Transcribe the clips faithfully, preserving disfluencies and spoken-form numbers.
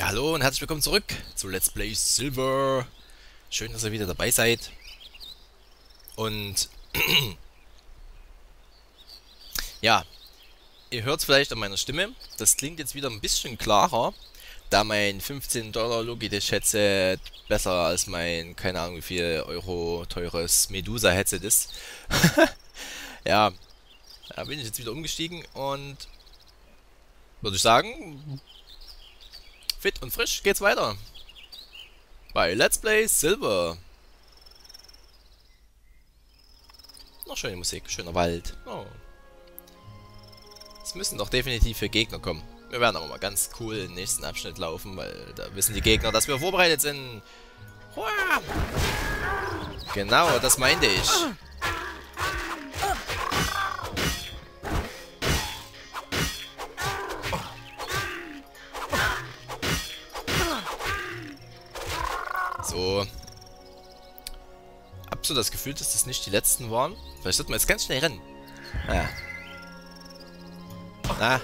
Ja, hallo und herzlich willkommen zurück zu Let's Play Silver. Schön, dass ihr wieder dabei seid. Und ja, ihr hört es vielleicht an meiner Stimme. Das klingt jetzt wieder ein bisschen klarer, da mein fünfzehn Dollar Logitech Headset besser als mein, keine Ahnung wie viel Euro teures Medusa Headset ist. Ja, da bin ich jetzt wieder umgestiegen und würde ich sagen, fit und frisch geht's weiter bei Let's Play Silver. Noch schöne Musik, schöner Wald. Oh. Es müssen doch definitiv für Gegner kommen. Wir werden aber mal ganz cool den nächsten Abschnitt laufen, weil da wissen die Gegner, dass wir vorbereitet sind. Hua! Genau, das meinte ich. So. Hab so das Gefühl, dass das nicht die letzten waren. Vielleicht sollten wir jetzt ganz schnell rennen. Ja. Na.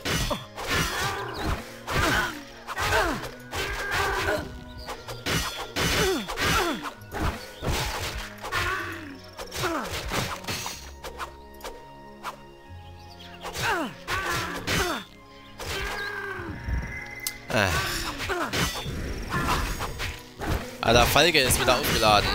Ah. Ah, der Falke ist wieder aufgeladen.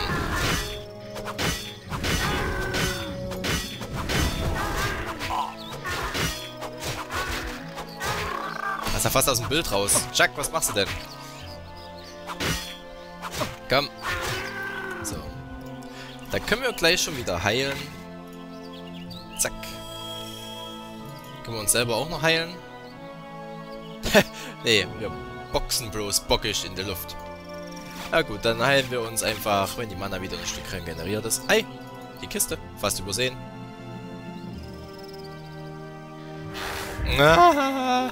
Das ist ja fast aus dem Bild raus. Chuck, was machst du denn? Komm. So. Dann können wir gleich schon wieder heilen. Zack. Können wir uns selber auch noch heilen? Nee, wir boxen bloß bockig in der Luft. Na gut, dann heilen wir uns einfach, wenn die Mana wieder ein Stück regeneriert ist. Ei, die Kiste. Fast übersehen. Ah.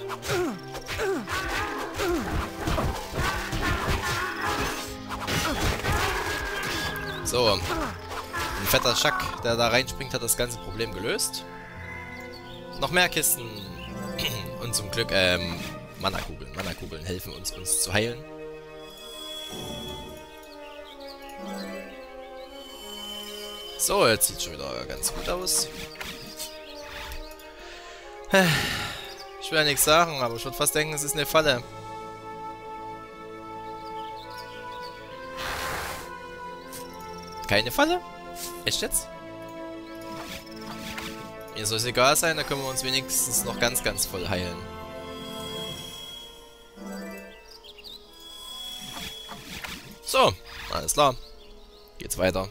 So. Ein fetter Schack, der da reinspringt, hat das ganze Problem gelöst. Noch mehr Kisten. Und zum Glück, ähm, Mana-Kugeln. Mana-Kugeln helfen uns, uns zu heilen. So, jetzt sieht schon wieder ganz gut aus. Ich will ja nichts sagen, aber ich würde fast denken, es ist eine Falle. Keine Falle? Echt jetzt? Mir soll es egal sein, da können wir uns wenigstens noch ganz, ganz voll heilen. So, alles klar. Geht's weiter.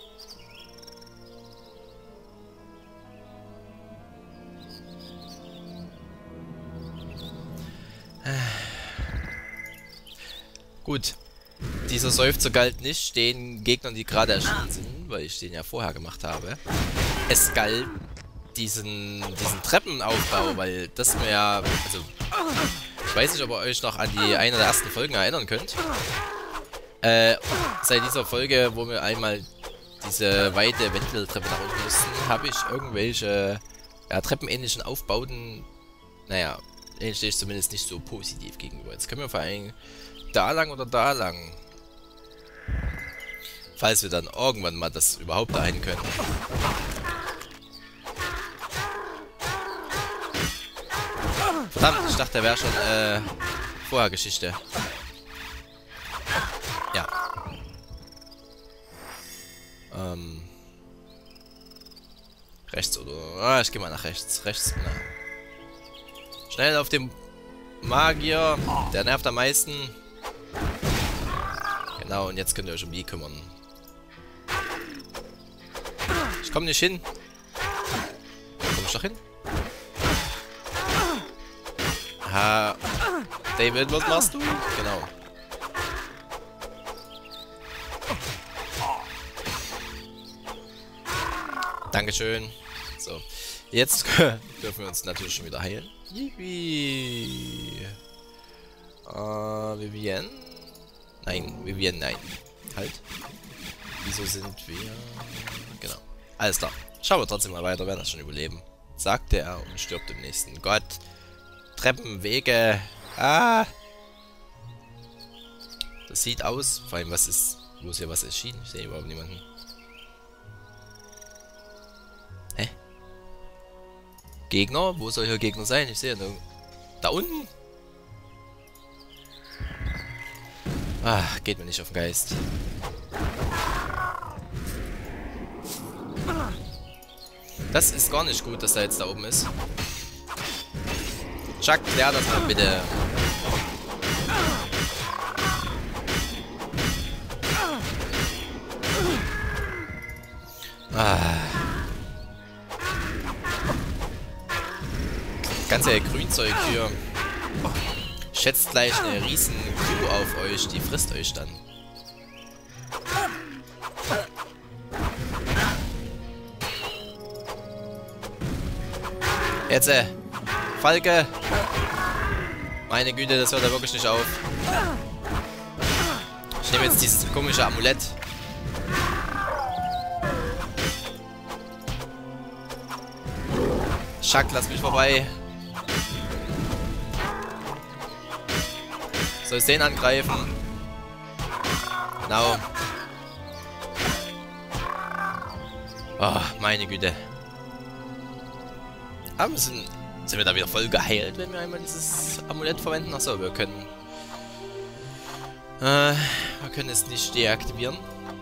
Gut. Dieser Seufzer galt nicht den Gegnern, die gerade erschienen sind, weil ich den ja vorher gemacht habe. Es galt diesen, diesen Treppenaufbau, weil das mir ja... Also, ich weiß nicht, ob ihr euch noch an die eine der ersten Folgen erinnern könnt. Äh, seit dieser Folge, wo wir einmal diese weite Wendeltreppe nach unten mussten, habe ich irgendwelche ja, treppenähnlichen Aufbauten, naja, denen stehe ich zumindest nicht so positiv gegenüber. Jetzt können wir vor allem da lang oder da lang. Falls wir dann irgendwann mal das überhaupt dahin können. Verdammt, ich dachte, der wäre schon äh, vorher Geschichte. Ja. Ähm. Rechts oder... Ah, ich gehe mal nach rechts. Rechts, na. Schnell auf den Magier. Der nervt am meisten. Genau, und jetzt könnt ihr euch um die kümmern. Ich komme nicht hin. Komm ich doch hin? Ha. David, was machst du? Genau. Dankeschön. So. Jetzt dürfen wir uns natürlich schon wieder heilen. Yippie. Äh, Vivienne? Nein, Vivienne, nein. Halt. Wieso sind wir... Genau. Alles klar. Schauen wir trotzdem mal weiter, werden das schon überleben. Sagte er und stirbt im nächsten. Gott. Treppen, Wege. Ah. sieht aus. Vor allem, was ist... Wo ist hier was erschienen? Ich sehe überhaupt niemanden. Hä? Gegner? Wo soll hier Gegner sein? Ich sehe da... Da unten? Ah, geht mir nicht auf den Geist. Das ist gar nicht gut, dass er jetzt da oben ist. Chuck, klär das mal bitte. Ah. Ganze Grünzeug hier. Schätzt gleich eine riesen Kuh auf euch, die frisst euch dann. Jetzt, äh, Falke! Meine Güte, das hört ja wirklich nicht auf. Ich nehme jetzt dieses komische Amulett. Schack, lass mich vorbei. Soll ich den angreifen? Genau. Oh, meine Güte. Aber wir sind, sind wir da wieder voll geheilt, wenn wir einmal dieses Amulett verwenden? Achso, wir können... Äh, wir können es nicht deaktivieren.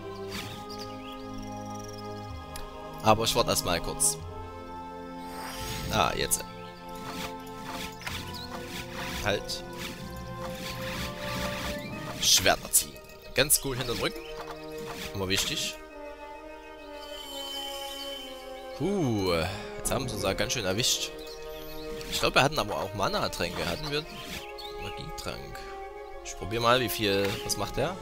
Aber ich warte erstmal kurz. Ah, jetzt. Halt. Schwerter ziehen. Ganz cool hinter den Rücken. Immer wichtig. Puh, jetzt haben sie uns auch ganz schön erwischt. Ich glaube, wir hatten aber auch Mana-Tränke. Hatten wir Magietrank? Ich probiere mal, wie viel... Was macht der?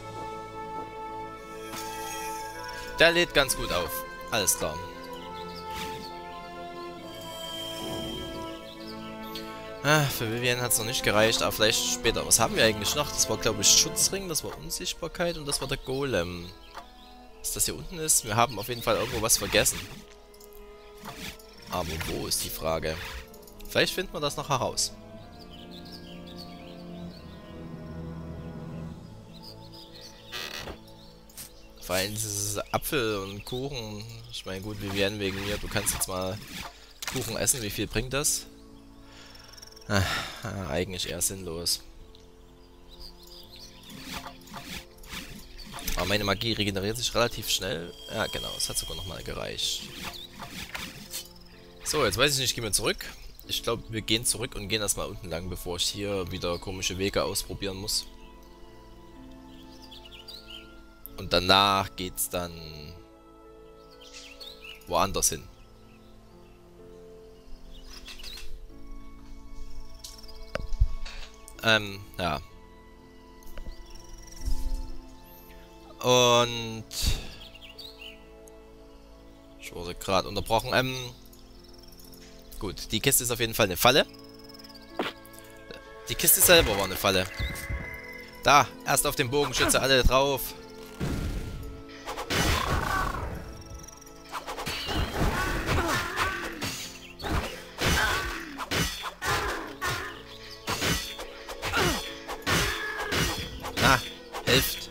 Der lädt ganz gut auf. Alles klar. Ah, für Vivian hat es noch nicht gereicht, aber vielleicht später. Was haben wir eigentlich noch? Das war, glaube ich, Schutzring, das war Unsichtbarkeit und das war der Golem. Was das hier unten ist? Wir haben auf jeden Fall irgendwo was vergessen. Aber wo ist die Frage? Vielleicht finden wir das noch heraus. Vor allem dieses Apfel und Kuchen. Ich meine, gut, Vivian wegen mir. Du kannst jetzt mal Kuchen essen. Wie viel bringt das? Ah, eigentlich eher sinnlos. Aber meine Magie regeneriert sich relativ schnell. Ja, genau. Es hat sogar nochmal gereicht. So, jetzt weiß ich nicht, gehen wir zurück. Ich glaube, wir gehen zurück und gehen erstmal unten lang, bevor ich hier wieder komische Wege ausprobieren muss. Und danach geht's dann woanders hin. Ähm, ja. Und ich wurde gerade unterbrochen. Ähm, gut, die Kiste ist auf jeden Fall eine Falle. Die Kiste selber war eine Falle. Da, erst auf den Bogenschütze, alle drauf. Na, helft.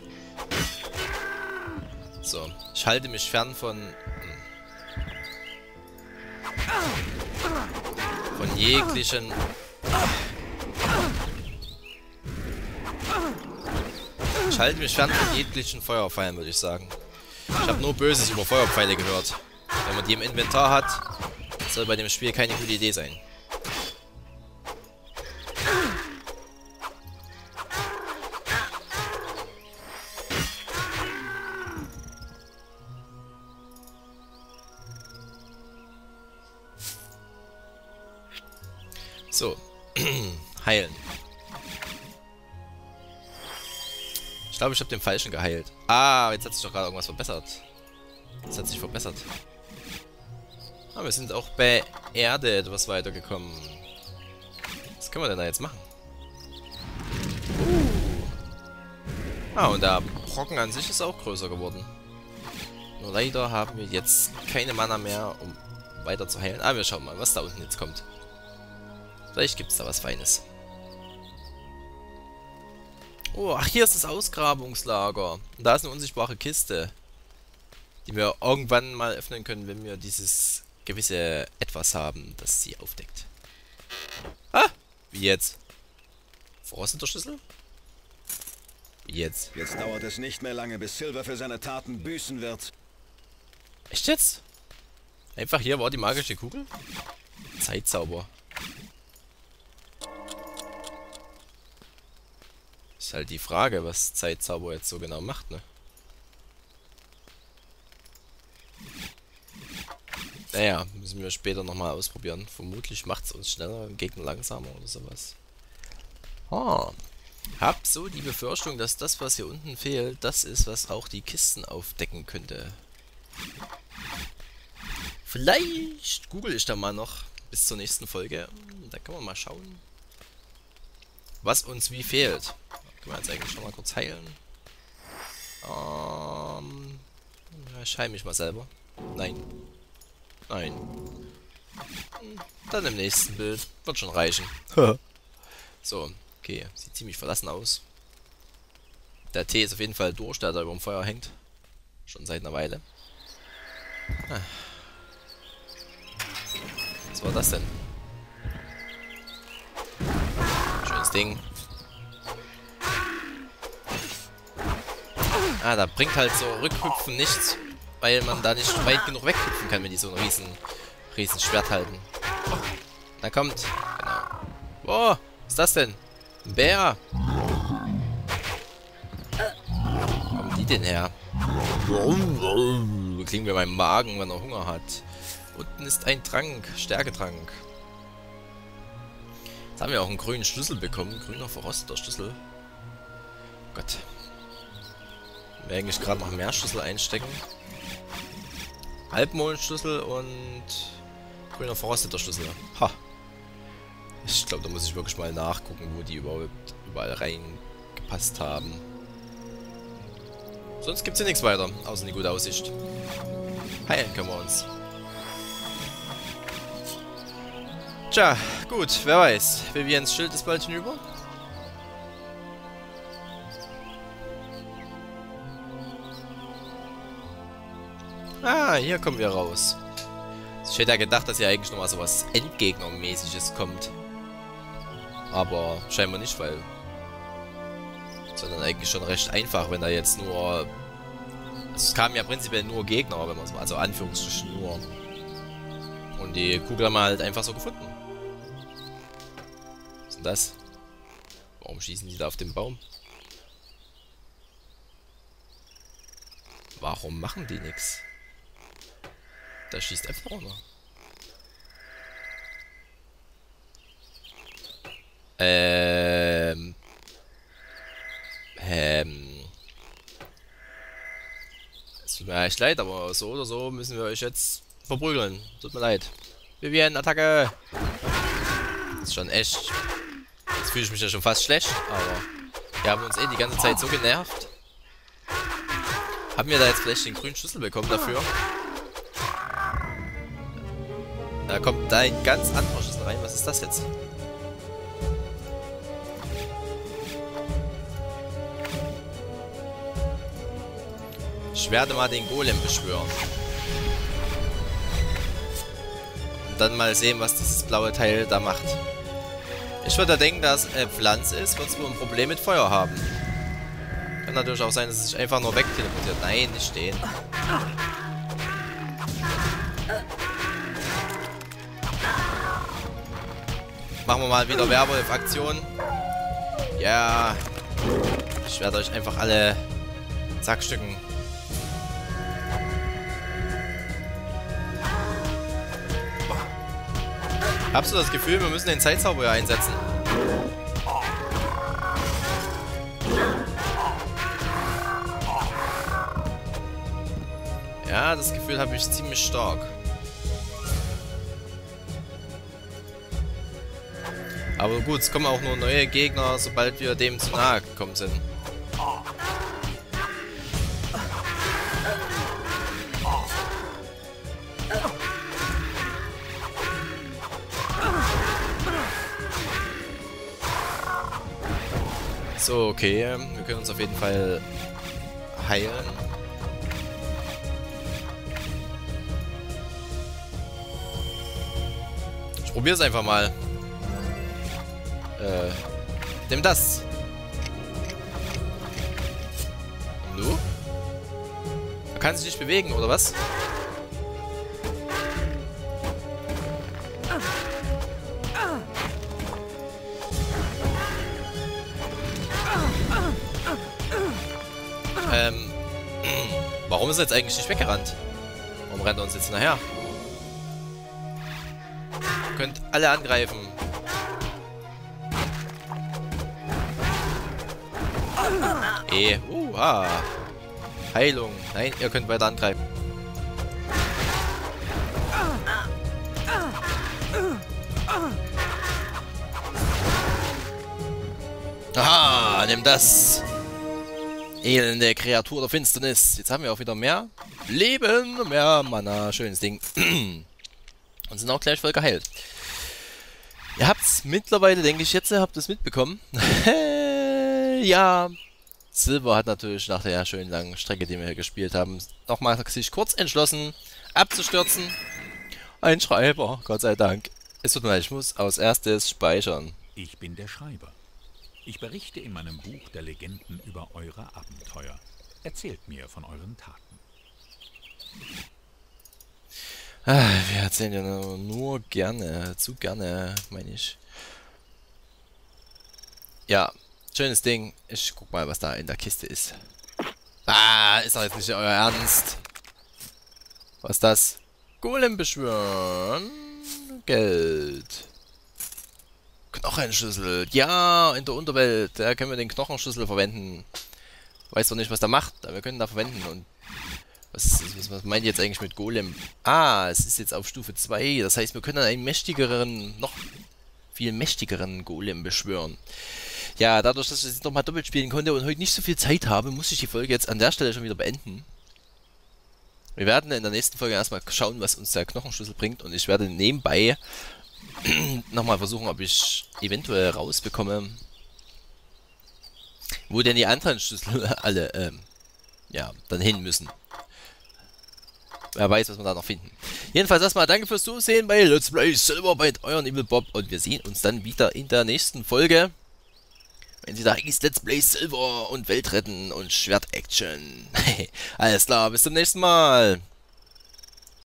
So, ich halte mich fern von... Von jeglichen... Ich halte mich fern von jeglichen Feuerpfeilen, würde ich sagen. Ich habe nur Böses über Feuerpfeile gehört. Wenn man die im Inventar hat, soll bei dem Spiel keine gute Idee sein. So. Heilen. Ich glaube, ich habe den Falschen geheilt. Ah, jetzt hat sich doch gerade irgendwas verbessert. Das hat sich verbessert. Ah, wir sind auch bei Erde etwas weitergekommen. Was können wir denn da jetzt machen? Uh. Ah, und der Brocken an sich ist auch größer geworden. Nur leider haben wir jetzt keine Mana mehr, um weiter zu heilen. Ah, wir schauen mal, was da unten jetzt kommt. Vielleicht gibt es da was Feines. Oh, ach, hier ist das Ausgrabungslager. Und da ist eine unsichtbare Kiste, die wir irgendwann mal öffnen können, wenn wir dieses gewisse Etwas haben, das sie aufdeckt. Ah! Wie jetzt? Verrosteter Schlüssel? Wie jetzt? Jetzt dauert es nicht mehr lange, bis Silver für seine Taten büßen wird. Echt jetzt? Einfach hier war die magische Kugel? Zeitzauber. Ist halt die Frage, was Zeitzauber jetzt so genau macht, ne? Naja, müssen wir später nochmal ausprobieren. Vermutlich macht es uns schneller, im Gegner langsamer oder sowas. Ah. Hab so die Befürchtung, dass das, was hier unten fehlt, das ist, was auch die Kisten aufdecken könnte. Vielleicht google ich da mal noch bis zur nächsten Folge. Da kann man mal schauen, was uns wie fehlt. Können wir jetzt eigentlich schon mal kurz heilen. Ähm, ja, ich heile mich mal selber. Nein. Nein. Dann im nächsten Bild. Wird schon reichen. So, okay. Sieht ziemlich verlassen aus. Der Tee ist auf jeden Fall durch, der da über dem Feuer hängt. Schon seit einer Weile. Was war das denn? Schönes Ding. Ah, da bringt halt so Rückhüpfen nichts, weil man da nicht weit genug weghüpfen kann, wenn die so ein riesen, riesen Schwert halten. Da kommt. Genau. Boah, was ist das denn? Ein Bär. Wo kommen die denn her? Klingt mir mein Magen, wenn er Hunger hat. Unten ist ein Trank, Stärketrank. Jetzt haben wir auch einen grünen Schlüssel bekommen. Grüner verrosteter Schlüssel. Gott. Wir eigentlich gerade noch mehr Schlüssel einstecken. Halbmondschlüssel und grüner verrosteter Schlüssel. Ha. Ich glaube, da muss ich wirklich mal nachgucken, wo die überhaupt überall reingepasst haben. Sonst gibt es hier nichts weiter, außer eine gute Aussicht. Heilen können wir uns. Tja, gut, wer weiß. Viviens Schild ist bald hinüber. Ah, hier kommen wir raus. Ich hätte ja gedacht, dass hier eigentlich nochmal so was Endgegnermäßiges kommt. Aber scheinbar nicht, weil... Sondern eigentlich schon recht einfach, wenn da jetzt nur... Es kamen ja prinzipiell nur Gegner, wenn man es mal... Also Anführungsstrichen nur. Und die Kugel haben wir halt einfach so gefunden. Was ist denn das? Warum schießen die da auf den Baum? Warum machen die nichts? Da schießt einfach runter. Ähm. Ähm. Es tut mir echt leid, aber so oder so müssen wir euch jetzt verprügeln. Tut mir leid. Vivian, Attacke! Das ist schon echt. Jetzt fühle ich mich ja schon fast schlecht, aber wir haben uns eh die ganze Zeit so genervt. Haben wir da jetzt vielleicht den grünen Schlüssel bekommen dafür? Da kommt da ein ganz anderer Schlüssel rein. Was ist das jetzt? Ich werde mal den Golem beschwören. Und dann mal sehen, was dieses blaue Teil da macht. Ich würde denken, dass es äh, Pflanze ist, wird es wohl ein Problem mit Feuer haben. Kann natürlich auch sein, dass es sich einfach nur wegteleportiert. Nein, nicht stehen. Machen wir mal wieder Werwolf-Aktion. Ja. Ich werde euch einfach alle zackstücken. Habst du das Gefühl, wir müssen den Zeitzauber hier einsetzen? Ja, das Gefühl habe ich ziemlich stark. Aber gut, es kommen auch nur neue Gegner, sobald wir dem zu nahe gekommen sind. So, okay. Wir können uns auf jeden Fall heilen. Ich probiere es einfach mal. Äh, nimm das. Und du? Er kann sich nicht bewegen, oder was? Ähm, warum ist er jetzt eigentlich nicht weggerannt? Warum rennt er uns jetzt nachher? Ihr könnt alle angreifen. Eh, uh, ah. Heilung. Nein, ihr könnt weiter angreifen. Aha, nimm das. Elende Kreatur der Finsternis. Jetzt haben wir auch wieder mehr Leben, mehr Mana. Schönes Ding. Und sind auch gleich voll geheilt. Ihr habt's mittlerweile, denke ich jetzt, habt ihr es mitbekommen. Ja, Silver hat natürlich nach der schönen langen Strecke, die wir hier gespielt haben, nochmal sich kurz entschlossen, abzustürzen. Ein Schreiber, Gott sei Dank. Es tut mir leid, ich muss als erstes speichern. Ich bin der Schreiber. Ich berichte in meinem Buch der Legenden über eure Abenteuer. Erzählt mir von euren Taten. Ah, wir erzählen ja nur, nur gerne, zu gerne, meine ich. Ja, schönes Ding. Ich guck mal, was da in der Kiste ist. Ah, ist doch jetzt nicht euer Ernst. Was ist das? Golem beschwören. Geld. Knochenschlüssel. Ja, in der Unterwelt. Da können wir den Knochenschlüssel verwenden. Weiß doch nicht, was der macht, aber wir können da verwenden. Und was, was, was meint ihr jetzt eigentlich mit Golem? Ah, es ist jetzt auf Stufe zwei. Das heißt, wir können einen mächtigeren, noch viel mächtigeren Golem beschwören. Ja, dadurch, dass ich jetzt nochmal doppelt spielen konnte und heute nicht so viel Zeit habe, muss ich die Folge jetzt an der Stelle schon wieder beenden. Wir werden in der nächsten Folge erstmal schauen, was uns der Knochenschlüssel bringt. Und ich werde nebenbei nochmal versuchen, ob ich eventuell rausbekomme, wo denn die anderen Schlüssel alle, ähm, ja, dann hin müssen. Wer weiß, was wir da noch finden. Jedenfalls erstmal danke fürs Zusehen bei Let's Play Silver bei euren Evil Bob. Und wir sehen uns dann wieder in der nächsten Folge. Wenn sie da ist, Let's Play Silver und Welt retten und Schwert-Action. Alles klar, bis zum nächsten Mal.